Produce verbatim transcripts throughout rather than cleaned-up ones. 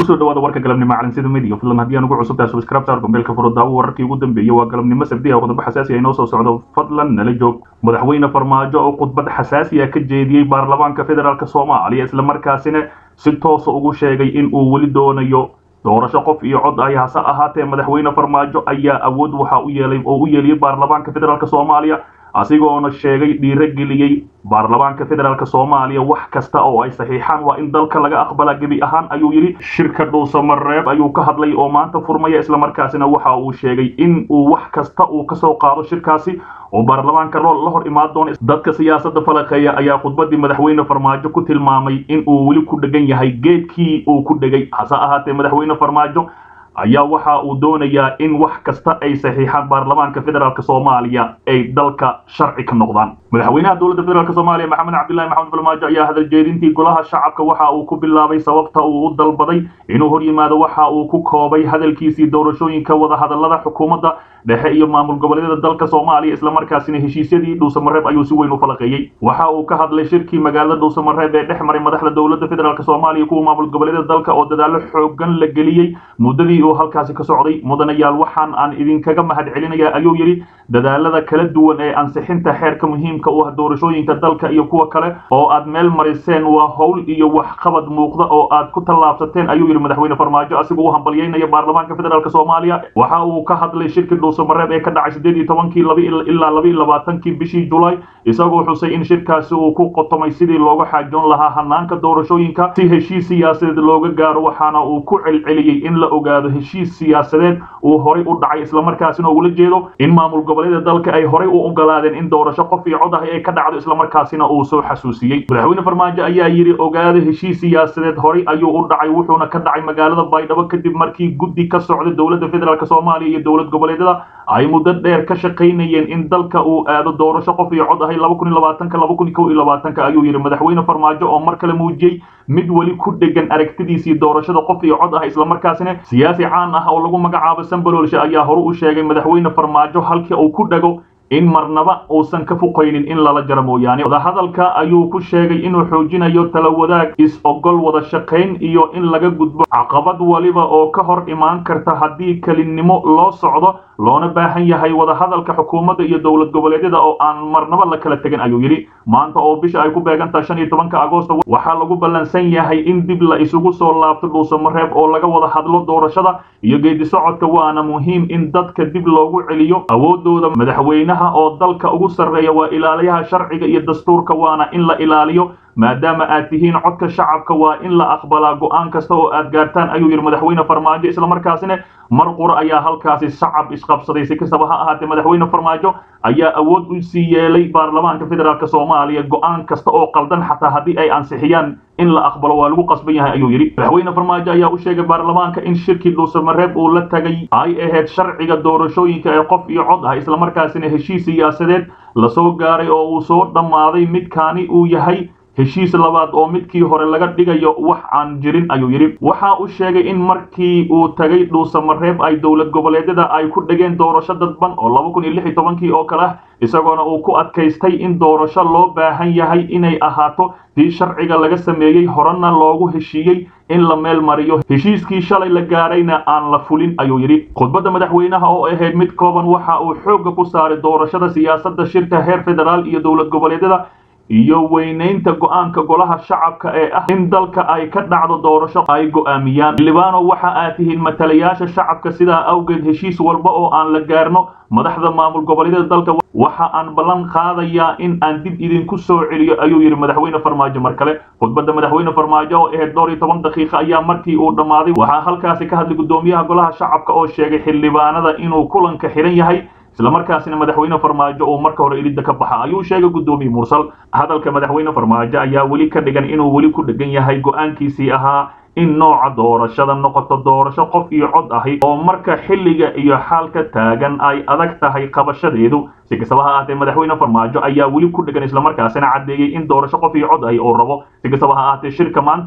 kusoo dhawaada warka galabnimo caalamsida media filan haddii aan ugu cusubtahay subscribe saar gombeelka furada wararkii ugu dambeeyay waa galabnimo sabdiga qodobbo xasaasi ah inoo soo socdo fadlan nala joog madaxweyne farmaajo oo khudbad xasaasi ah ka jeediyay baarlamaanka federaalka Soomaaliya isla markaasina si toos ah ugu sheegay in uu wali doonayo doorasho qof iyo cod ay hasa ahaatee madaxweyne farmaajo ayaa awood waxa u yeelay oo u yeeliyay baarlamaanka federaalka Soomaaliya asigoona sheegay dhiirigeliyay baarlamaanka federaalka Soomaaliya wax kasta oo ay saxiixaan waa in dalka laga aqbala gabi ahaan ayuu yiri shirka Dhuusamareeb ayuu ka hadlay oo maanta furmaya isla markaasina waxa uu sheegay in uu wax kasta uu ka soo qaado shirkaasi oo baarlamaanka la hor imaan doono dadka siyaasadda falaqeeya ayaa khudbadii madaxweyne farmaajo ku tilmaamay in uu wali ku dhagan yahay geedkii uu ku dhagay hasa ahaatee madaxweyne farmaajo ayaa waxa uu doonayaa in wax kasta ay saxiixaan baarlamaanka federaalka Soomaaliya ay dalka sharci ka noqdaan madaxweynaha dowladda federaalka Soomaaliya Maxamed Cabdullaahi Maxamed Farmaajo ayaa hadal jeedintii golaha shacabka waxa uu ku bilaabay sababta uu u dalbaday inuu hor yimaado waxa uu ku koobay hadalkiisii doorashooyinka wada hadallada xukuumadda dhexe iyo maamul goboleedyada dalka Soomaaliya isla markaasina heshiisyadii Dhuusamareeb ayuu si weyn u falaqeeyay waxa uu ka hadlay shirkii magaalada Dhuusamareeb ee dhex maray madaxda dowladda federaalka Soomaaliya kuwa maamul goboleedyada dalka oo dadaalo xooggan la geliyay muddadii oo halkaasi ka socday mudanayaal waxaan aan idinkaga mahad celinayaa ayuu yiri dadaalada kala duwan ee ansixinta xeerka muhiimka u ah doorashooyinka dalka iyo kuwa kale oo aad meel mariseen waa hawl iyo wax qabad muuqda oo aad ku tallaabsateen ayuu yiri madaxweyne farmaajo asigoo u hambalyeynaya baarlamaanka federaalka Soomaaliya waxa uu ka hadlay shirkii Dhuusamareeb ee ka dhacay sideed iyo tobankii ilaa laba iyo labaatankii bishii July isagoo xusay in shirkaasi uu ku qotomay sidii looga xaajoon lahaa hanaanka doorashooyinka si heshiis siyaasadeed looga gaaro waxaana uu ku celceliyay in la ogaado heshiis siyaasadeed uu horay u dhacay isla markaasina uu la jeedo in maamul goboleedyada dalka ay horay u ogolaadeen in doorasho qof iyo cod ah ay ka dhacdo isla markaasina uu soo xasuusiyay madaxweyne farmaajo ayaa yiri ogaado heshiis siyaasadeed horay ayuu u dhacay wuxuuna ka dhacay magaalada Baydhabo kadib markii guddi ka socday dowladda federaalka Soomaaliya iyo dowlad goboleedyada ay muddo dheer ka shaqeynayeen in dalka uu aado doorasho qof iyo cod ah laba kun iyo labaatan laba kun iyo kow iyo labaatan ayuu yiri madaxweyne farmaajo oo mar kale muujiyay mid wali ku dhagan aragtidiisii doorashada qof iyo cod ah isla markaasina siyaasi caan ah oo lagu magacaabo Sambalolshe ayaa hore u sheegay madaxweyne farmaajo halkii uu ku dhago in marnaba uusan ka fuqaynin in lala jaro mooyaane wada hadalka ayuu ku sheegay inuu xoojinayo tala wadaag is ogol wada shaqayn iyo in laga gudbo caqabad waliba oo ka hor imaan karta haddii kalinimo loo socdo loona baahan yahay wada hadalka xukuumadda iyo dowlad goboleedyada oo aan marnaba la kala tagin ayuu yiri maanta oo bisha ay ku beegantahay shan iyo tobanka Agoosto waxa lagu ballansan yahay in dib la isugu soo laabto Dhuusamareeb oo laga wada hadlo doorashada iyo geedi socodka waana muhiim in dadka dib loogu celiyo awoodooda madaxweynaha oo dalka ugu sareeya waa ilaaliyaha sharciga iyo dastuurka waana in la ilaaliyo maadaama aad tihiin codka shacabka waa in la aqbalaa go'aan kasta oo aad gaartaan ayuu yiri madaxweyne farmaajo isla markaasina mar qura ayaa halkaasi shacab isqabsaday si kastaba ha ahaatee madaxweyne farmaajo ayaa awood u sii yeelay baarlamaanka federaalka Soomaaliya go'aan kasta oo qaldan xataa haddii ay ansixiyaan in la aqbalo waa lagu qasban yahay ayuu yiri madaxweyne farmaajo ayaa u sheegay baarlamaanka in shirkii Dhuusamareeb uu la tagay ay ahayd sharciga doorashooyinka ee qof iyo cod ah isla markaasina heshiis siyaasadeed la soo gaaray oo uu soo dhamaaday midkaani uu yahay heshiis labaad oo midkii hore laga dhigayo wax aan jirin ayuu yiri waxa uu sheegay in markii uu tagay Dhuusamareeb ay dowlad goboleedyada ay ku dhageen doorasho dadban oo laba kun iyo lix iyo toban oo kale isagoona uu ku adkaystay in doorasho loo baahan yahay inay ahaato tii sharciga laga sameeyay horena loogu heshiiyay in la meel mariyo heshiiskii shalay la gaarayna aan la fulin ayuu yiri khudbadda madaxweynaha oo ahayd mid kooban waxa uu xoog ku saaray doorashada siyaasadda shirka heer federaal iyo dowlad goboleedyada iyo weynaynta go'aanka golaha shacabka ee ah in dalka ay ka dhacdo doorasho ay go'aamiyaan Libaano waxa aad tihiin matalayaasha shacabka sida awgeed heshiis walba oo aan la gaarno madaxda maamul goboleedyada dalka waxa aan ballan qaadayaa in aan dib idinku soo celiyo ayuu yiri madaxweyne farmaajo mar kale khudbadda madaxweyne farmaajo oo ahayd dhowr iyo toban daqiiqo ayaa markii uu dhamaaday waxa halkaasi ka hadlay gudoomiyaha golaha shacabka oo sheegay xildhibaanada inuu kulanka xiran yahay isla markaasina madaxweyne farmaajo oo marka hore ilida ka baxa ayuu sheegay gudoomiye mursal hadalka madaxweyne farmaajo ayaa wali ka dhigan inuu wali ku dhagan yahay go'aankiisii ahaa in nooca doorashada noqoto doorasho qof iyo cod ahi oo marka xilliga iyo xaalka taagan ay adag tahay qabashadeedu si kastaba ha ahaatee madaxweyne farmaajo ayaa wali ku dhagan isla markaasina cadeeyay in doorasho qof iyo cod ahi oo rabo si kastaba ha ahaatee shirka maanta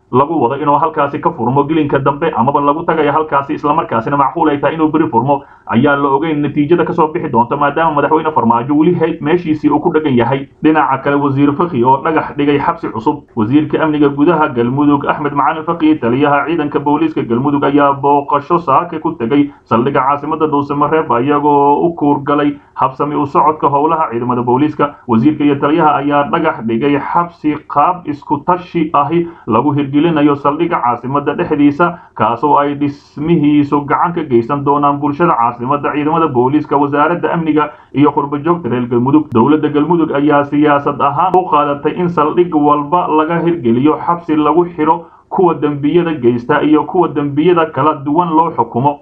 lagu wado inuu halkaasi ka furmo gelinka dambe amaba lagu tagayo halkaasi isla markaasina macquul ay tahay inuu beri furmo ayaa la ogeyn natiijada ka soo bixi doonta maadaama madaxweyne farmaajo weli meeshiisii uu ku dhagan yahay dhinaca kale wasiir Faqi oo dhagax dhigay xabsi cusub wasiirka amniga gudaha Galmudug Axmed Macalin Faqi taliyaha ciidanka booliiska Galmudug ayaa booqasho saaka ku tagay saldhigga caasimada Dhuusamareeb ayagoo u kuurgalay habsami u socodka howlaha ciidamada booliiska wasiirka iyo taliyaha ayaa dhagax dhigay xabsi qaab isku tashi ahi lagu hirgelinayo saldhigga caasimada dhexdiisa kaasoo ay dhismihiisu gacan ka geysan doonaan bulshada caasimada ciidamada booliiska wasaaradda amniga iyo qurba joogta reer Galmudug dowladda Galmudug ayaa siyaasad ahaan u qaadatay in saldhig walba laga hirgeliyo xabsi lagu xiro kuwa dambiyada geysta iyo kuwa dambiyada kala duwan loo xukumo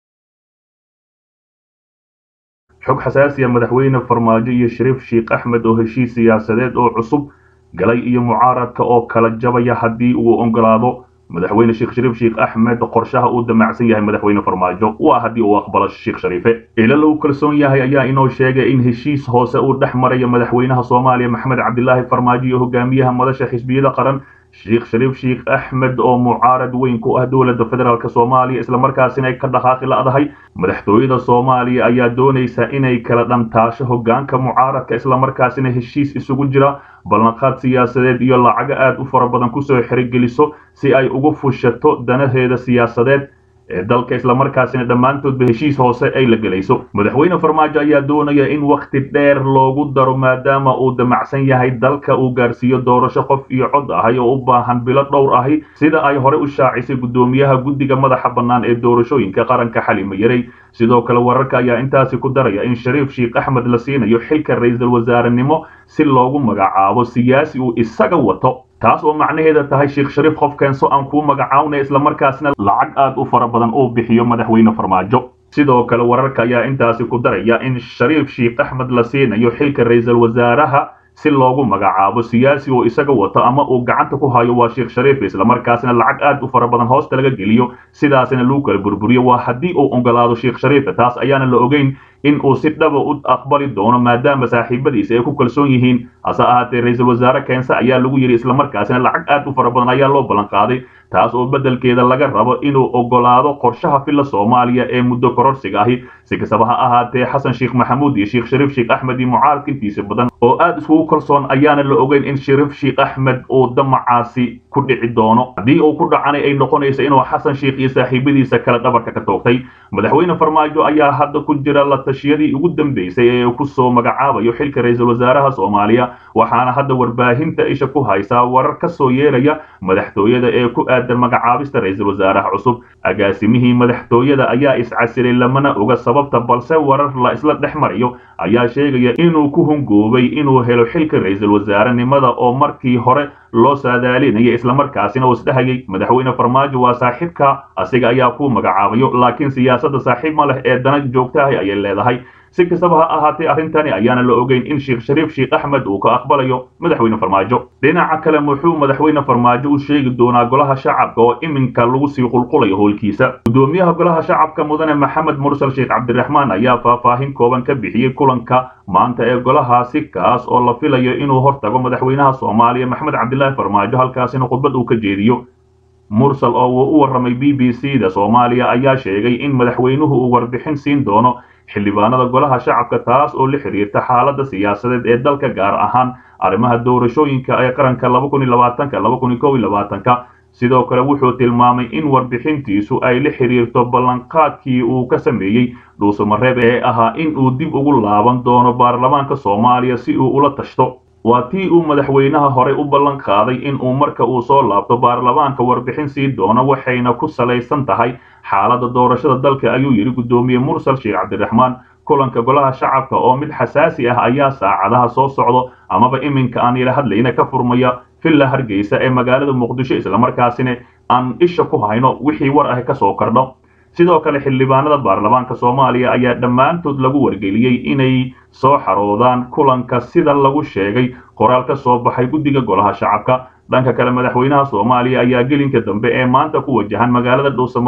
xog xasaasi ah madaxweyne farmaajo iyo Shariif Sheekh Axmed oo heshiis siyaasadeed oo cusub galay iyo mucaaradka oo kala jabaya hadii uu ongolaado madaxweyne Sheekh Shariif Sheekh Axmed qorshaha uu damacsan yahay madaxweyne farmaajo waa hadii uu aqbalo Sheekh Shariife ila loo kalsoon yahay ayaa inoo sheegay in heshiis hoose uu dhaxmarayo madaxweynaha Soomaaliya Maxamed Cabdilaahi Farmaajo iyo hogaamiyaha madasha xisbiyada qaran Sheekh Shariif Sheekh Axmed oo mucaarad weyn ku ah dowladda federaalka Soomaaliya isla markaasina ay ka dhaqaaqi laadahay madaxtooyada Soomaaliya ayaa doonaysa inay kala dhantaasho hogaanka mucaaradka isla markaasina heshiis isugu jira ballanqaad siyaasadeed iyo lacag aad u fara badan ku soo xirigeliso si ay ugu fushato danaheeda siyaasadeed ee dalka isla markaasina dhamaantoodba heshiis hoose ay la galayso madaxweyne farmaajo ayaa doonaya in waqti dheer loogu daro maadaama uu damacsan yahay dalka uu gaarsiiyo doorasho qof iyo cod ah oo u baahan bilo dhowr ah sida ay hore u shaacisay gudoomiyaha guddiga madaxa bannaan ee doorashooyinka qaranka Xalima Yarey sidoo kale wararka ayaa intaasi ku daraya in Shariif Sheekh Axmed la siinayo xilka ra'iisul wasaarenimo si loogu magacaabo siyaasi uu isaga wato taas oo macnaheedu tahay Sheekh Shariif qof keenso aan ku magacaawna isla markaasna lacag aad u fara badan oo bixiyo madaxweyne farmaajo sidoo kale wararka ayaa intaasi ku daraya in Shariif Sheekh Axmed la siinayo xilka ra'iisul wasaaraha si loogu magacaabo siyaasi oo isaga wato ama uu gacanta ku hayo waa Sheekh Shariif isla markaasna lacag aad u fara badan hoosta laga geliyo sidaasina loo kala burburiyo waa hadii uu ongolaado Sheekh Shariif taas ayaana la ogeyn in uu si dhab u aqbali doono maadaama saaxiibadiisa ay ku kalsoon yihiin asa ahaatee ra'iisul wasaare keensa ayaa lagu yiri isla markaasina lacag aad u fara badan ayaa loo ballan qaaday taas oo bedelkeeda laga rabo inuu ogolaado qorshaha filla Soomaaliya ee muddo kororsiga ahi si kastaba ha ahaatee Xasan Sheekh Maxamuud iyo Sheekh Shariif Sheekh Axmed iyo mucaaradkiisa badan oo aad isku kalsoon ayaana la ogeyn in Shariif Sheekh Axmed uu damacaasi ku dhici doono hadii uu ku dhacanay ay noqonayso inuu Xasan Sheekh iyo saaxiibadiisa kala dhabarka ka toogtay madaxweyne farmaajo ayaa hadda ku jira la tashiyadii ugu dambeysay ee uu ku soo magacaabayo xilka ra'iisul wasaaraha Soomaaliya waxaana hadda warbaahinta isha ku haysa warar ka soo yeeraya madaxtooyada ee ku aadan magacaabista ra'iisul wasaaraha cusub agaasimihii madaxtooyada ayaa iscasilay lamana oga sababta balse warar la isla dhexmariyo ayaa sheegaya inuu ku hungoobay inuu helo xilka ra'iisul wasaarenimada oo markii hore loo saadaalinayay isla markaasina uu isdhahayay madaxweyne farmaajo waa saaxiibka asiga ayaa ku magacaabayo laakiin siyaasadda saaxiib ma leh ee dana joogta ah ayay leedahay si kastaba ha ahaatee arrintani ayaana la ogeyn in Sheekh Shariif Sheekh Axmed uu ka aqbalayo madaxweyne farmaajo dhinaca kale muxuu madaxweyne farmaajo u sheegi doonaa golaha shacabka oo iminka lagu sii qulqulayo howlkiisa gudoomiyaha golaha shacabka mudane Maxamed Mursal Sheekh Cabdiraxmaan ayaa faahfaahin kooban ka bixiyay kulanka maanta ee golahaasi kaas oo la filayo inuu hortago madaxweynaha Soomaaliya Maxamed Cabdilaahi Farmaajo halkaasina khudbad uu ka jeediyo Mursal oo u waramay B B C da Soomaaliya ayaa sheegay in madaxweynuhu uu warbixin siin doono xildhibaanada golaha shacabka taas oo la xiriirta xaaladda siyaasadeed ee dalka gaar ahaan arrimaha doorashooyinka ee qaranka laba kun iyo labaatan laba kun iyo kow iyo labaatan sidoo kale wuxuu tilmaamay in warbixintiisu ay la xiriirto ballanqaadkii uu ka sameeyay Dhuusamareeb ee ahaa in uu dib ugu laaban doono baarlamaanka Soomaaliya si uu ula tashto waa tii uu madaxweynaha hore u ballan qaaday in uu marka uu soo laabto baarlamaanka warbixin sii doono waxayna ku salaysan tahay xaaladda doorashada dalka ayuu yiri gudoomiye Mursal Sheekh Cabdiraxmaan kulanka golaha shacabka oo mid xasaasi ah ayaa saacadaha soo socdo amaba iminka aan ila hadlayna ka furmaya filla Hargeysa ee magaalada Muqdisho isla markaasina aan isha ku hayno wixii war ah ka soo kordho sidoo kale xildhibaanada baarlamaanka Soomaaliya ayaa dhamaantood lagu wargeliyay inay soo xaroodaan kulanka sida lagu sheegay qoraal ka soo baxay guddiga golaha shacabka dhanka kale madaxweynaha Soomaaliya ayaa gelinka dambe ee maanta ku wajahan magaalada Dhuusamareeb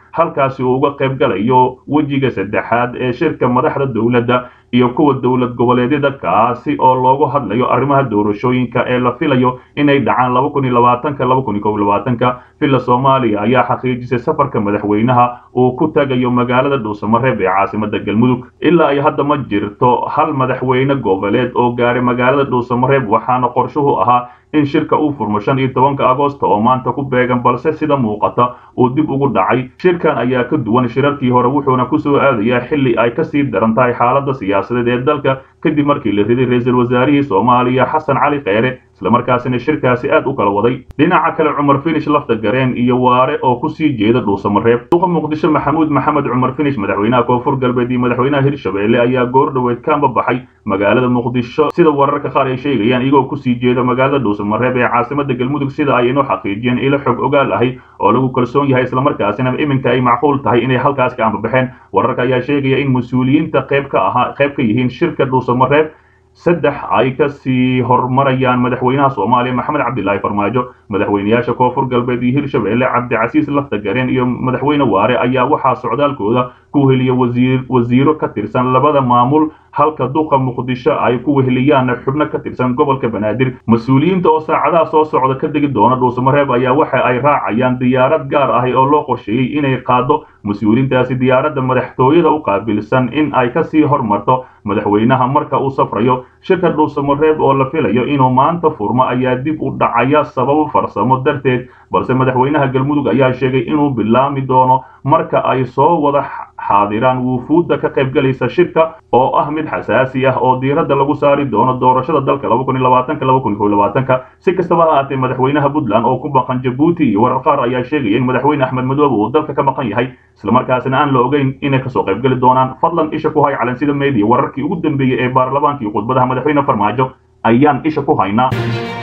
halkaasi uu uga qayb galayo wejiga saddexaad ee shirka madaxda dowladda iyo kuwa dowlad goboleedyada kaasi oo loogu hadlayo arrimaha doorashooyinka ee la filayo inay dhacaan laba kun iyo labaatanka laba kun iyo kow iyo labaatanka villa Soomaaliya ayaa xaqiijisay safarka madaxweynaha uu ku tagayo magaalada Dhuusamareeb ee caasimadda Galmudug ilaa ay hadda ma jirto hal madaxweyne goboleed oo gaaray magaalada Dhuusamareeb waxaana qorshuhu ahaa in shirka uu furmo shan iyo tobanka Agoosto oo maanta ku beegan balse sida muuqata uu dib ugu dhacay shirkan ayaa ka duwan shirarkii hore wuxuuna ku soo aadayaa xilli ay ka sii daran tahay xaaladda siyaasadeed ee dalka kadib markii la riday ra'iisul wasaarihii Soomaaliya Xasan Cali Kheyre isla markaasina shirkaasi aad u kala waday dhinaca kale Cumar Finish lafta gareen iyo waare oo ku sii jeeda Dhuusamareeb duqa Muqdisho Maxamuud Maxamed Cumar Finish madaxweynaha Koonfur Galbeed iyo madaxweynaha Hirshabelle ayaa goor dhaweyd ka baxay magaalada Muqdisho sida wararka qaar ay sheegayaan iyagoo ku sii jeeda magaalada Dhuusamareeb ee caasimadda Galmudug sida ay inoo xaqiijiyeen ilo xog ogaal ahi oo lagu kalsoon yahay isla markaasina iminka ay macquul tahay inay halkaas ka baxeen wararka ayaa sheegaya in mas'uuliyiinta qayb ka ahaa qayb ka yihiin shirka Dhuusamareeb saddex ay ka sii hormarayaan madaxweynaha Soomaaliya Maxamed Cabdilaahi Farmaajo madaxweynayaasha Koonfur Galbeed iyo Hirshabelle Cabdicasiis Lafta Gareen iyo madaxweyne Waare ayaa waxaa socdaalkooda ku heliya wasiir wasiiro ka tirsan labada maamul halka duqa Muqdisho ay ku weheliyaan xubno ka tirsan gobolka Banaadir mas'uuliyiinta oo saacadaha soo socda ka digi doona Dhuusamareeb ayaa waxa ay raacayaan diyaarad gaar ah oo loo qorsheeyay inay qaado mas'uuliyiintaasi diyaaradda madaxtooyada u qaabilsan in ay ka sii hormarto madaxweynaha marka uu safrayo shirka Dhuusamareeb oo la filayo inuu maanta furmo ayaa dib u dhacaya sabab farsamo darteed balse madaxweynaha Galmudug ayaa sheegay inuu bilaami doono marka ay soo wada xaadiraan wufuudda ka qayb galaysa shirka oo ah mid xasaasi ah oo diiradda lagu saari doono doorashada dalka laba kun iyo labaatanka laba kun iyo kow iyo labaatanka si kastaba ha ahaatee madaxweynaha Puntland oo ku maqan Djibouti iyo warar qaar ayaa sheegaya in madaxweyne Axmed Madoobe uu dalka ka maqan yahay isla markaasina aan la ogeyn inay ka soo qayb gali doonaan fadlan isha ku hay calansida media wararkii ugu dambeeyay ee baarlamaanka iyo khudbadaha madaxweyne Farmaajo ayaan isha ku haynaa